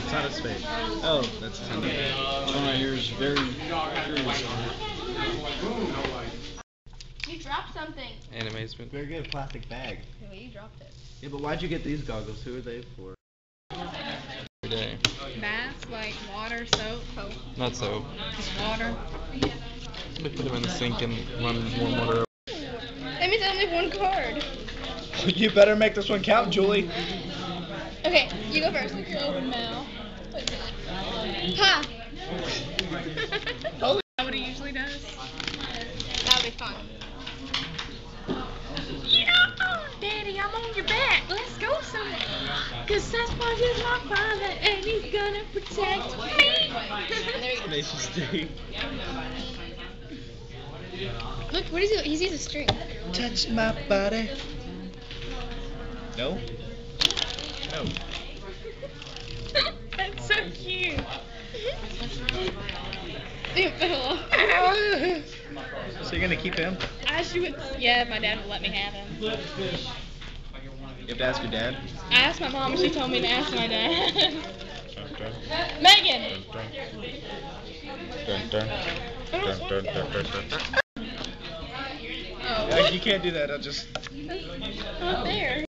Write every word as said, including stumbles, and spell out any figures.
It's not his face. Oh, that's his hand. One right here is very curious. You dropped something. Animation. Very good, plastic bag. Well, you dropped it. Yeah, but why'd you get these goggles? Who are they for? Every day. Baths, like water, soap, soap. Not soap. Just water. They put them in the sink and run warm water. That means I only have one card. You better make this one count, Julie. Okay, you go first. Look your open mouth. Ha! Is that what he usually does? That'll be fun. Yeah, Daddy, I'm on your back. Let's go somewhere. Cause that's why he's my father and he's gonna protect me. Nation's Day. Look, what is he? He sees a string. Touch my body. No? No. That's so cute. It fell off. So you're gonna keep him? I should. Yeah, my dad will let me have him. You have to ask your dad? I asked my mom and she told me to ask my dad. Megan! Dun, dun. Dun, dun, dun, dun, dun, dun. Oh. Yeah, you can't do that, I'll just... Not there.